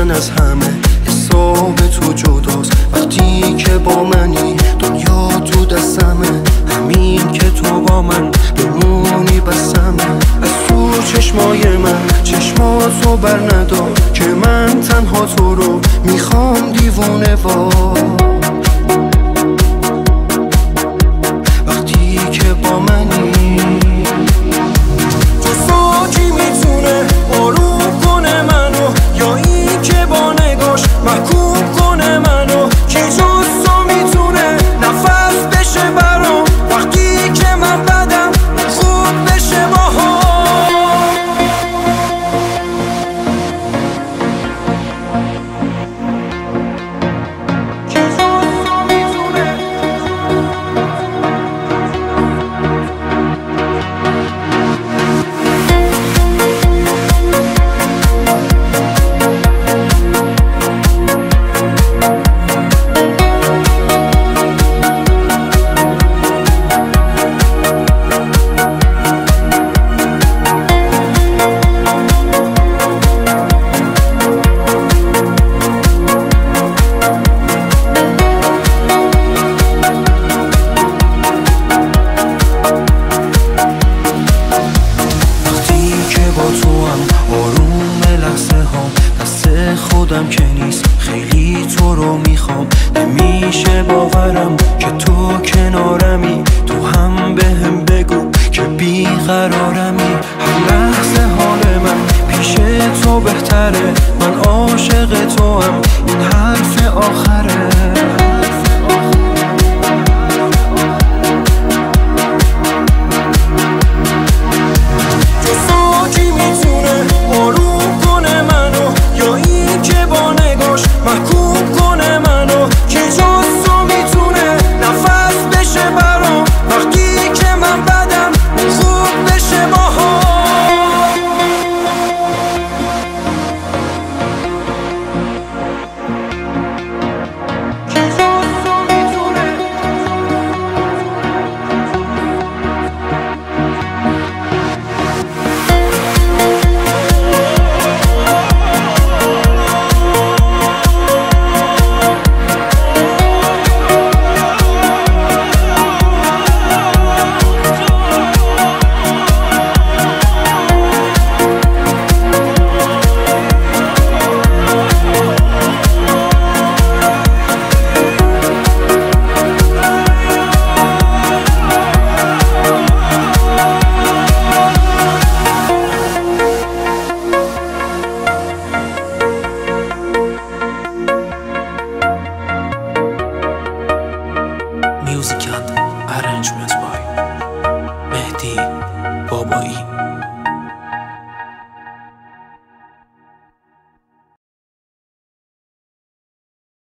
من از همه حساب تو جداست. وقتی که با منی دنیا تو دستمه، همین که تو با من بمونی بسمه. از تو چشمای من چشماتو بر ندار که من تنها تو رو میخوام دیوونه وار. وقتی که با منی تو ساکی میتونه آروم کنه منو، یا این که با نگاش محکوم کنه منو. کی جز تو میتونه نفس بشه برام وقتی که من بدم خوب بشه باها. خودم که نیست خیلی تو رو میخوام، نمیشه باورم که تو کنارمی. تو هم بهم بگو که بیقرارمی، هر لحظه حال من پیش تو بهتره. من عاشق تو هم، این حرف آخر